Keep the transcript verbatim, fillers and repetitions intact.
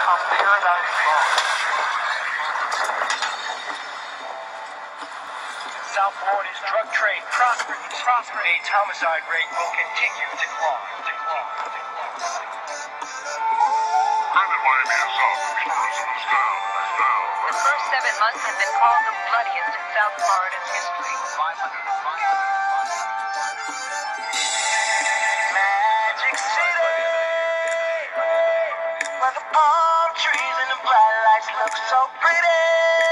South Florida's drug trade prospered and prospered. Its homicide rate will continue to climb. To climb. Granted, Miami is up. Tourism is down. Is down. The first seven months have been called the bloodiest in South Florida's history. five hundred Magic City, where the palm trees and the bright lights look so pretty.